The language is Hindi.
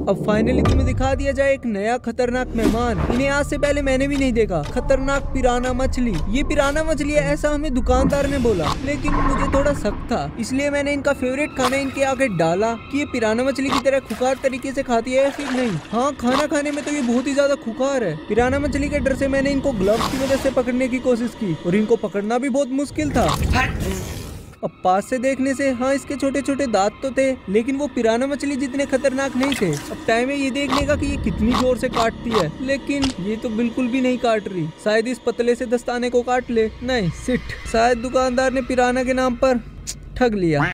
अब फाइनली तुम्हें दिखा दिया जाए एक नया खतरनाक मेहमान। इन्हें आज से पहले मैंने भी नहीं देखा। खतरनाक पिराना मछली। ये पिराना मछली है ऐसा हमें दुकानदार ने बोला, लेकिन मुझे थोड़ा शक था, इसलिए मैंने इनका फेवरेट खाना इनके आगे डाला कि ये पिराना मछली की तरह खुखार तरीके से खाती है या फिर नहीं। हाँ, खाना खाने में तो ये बहुत ही ज्यादा खुखार है। पिराना मछली के डर से मैंने इनको ग्लव्स की वजह से पकड़ने की कोशिश की और इनको पकड़ना भी बहुत मुश्किल था। अब पास से देखने से हाँ, इसके छोटे छोटे दांत तो थे, लेकिन वो पिराना मछली जितने खतरनाक नहीं थे। अब टाइम है ये देखने का कि ये कितनी जोर से काटती है, लेकिन ये तो बिल्कुल भी नहीं काट रही। शायद इस पतले से दस्ताने को काट ले। नहीं, सिट, शायद दुकानदार ने पिराना के नाम पर ठग लिया।